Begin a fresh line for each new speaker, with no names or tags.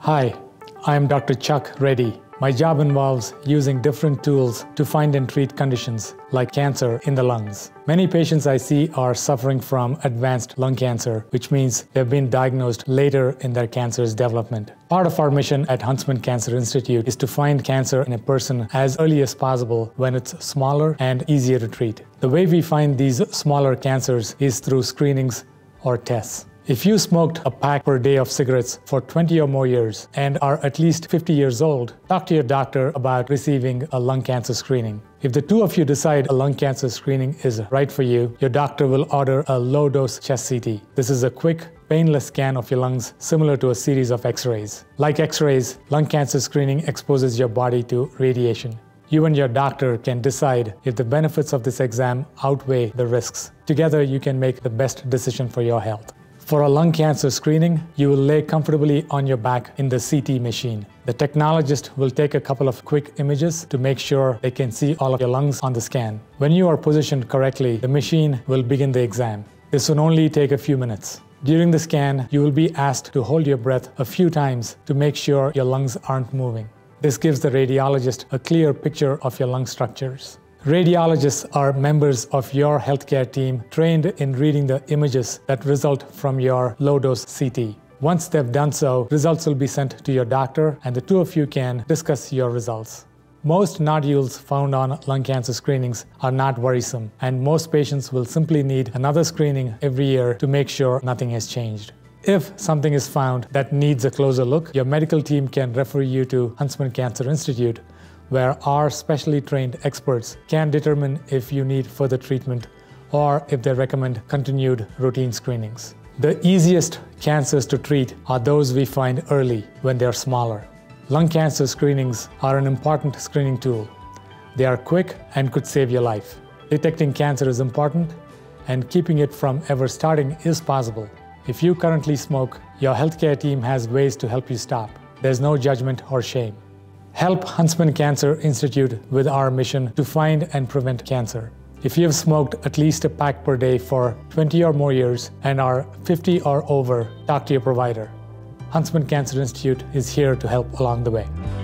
Hi, I'm Dr. Chuck Reddy. My job involves using different tools to find and treat conditions like cancer in the lungs. Many patients I see are suffering from advanced lung cancer, which means they've been diagnosed later in their cancer's development. Part of our mission at Huntsman Cancer Institute is to find cancer in a person as early as possible when it's smaller and easier to treat. The way we find these smaller cancers is through screenings or tests. If you smoked a pack per day of cigarettes for 20 or more years and are at least 50 years old, talk to your doctor about receiving a lung cancer screening. If the two of you decide a lung cancer screening is right for you, your doctor will order a low-dose chest CT. This is a quick, painless scan of your lungs similar to a series of X-rays. Like X-rays, lung cancer screening exposes your body to radiation. You and your doctor can decide if the benefits of this exam outweigh the risks. Together, you can make the best decision for your health. For a lung cancer screening, you will lay comfortably on your back in the CT machine. The technologist will take a couple of quick images to make sure they can see all of your lungs on the scan. When you are positioned correctly, the machine will begin the exam. This will only take a few minutes. During the scan, you will be asked to hold your breath a few times to make sure your lungs aren't moving. This gives the radiologist a clear picture of your lung structures. Radiologists are members of your healthcare team trained in reading the images that result from your low-dose CT. Once they've done so, results will be sent to your doctor and the two of you can discuss your results. Most nodules found on lung cancer screenings are not worrisome, and most patients will simply need another screening every year to make sure nothing has changed. If something is found that needs a closer look, your medical team can refer you to Huntsman Cancer Institute, where our specially trained experts can determine if you need further treatment or if they recommend continued routine screenings. The easiest cancers to treat are those we find early when they are smaller. Lung cancer screenings are an important screening tool. They are quick and could save your life. Detecting cancer is important, and keeping it from ever starting is possible. If you currently smoke, your healthcare team has ways to help you stop. There's no judgment or shame. Help Huntsman Cancer Institute with our mission to find and prevent cancer. If you have smoked at least a pack per day for 20 or more years and are 50 or over, talk to your provider. Huntsman Cancer Institute is here to help along the way.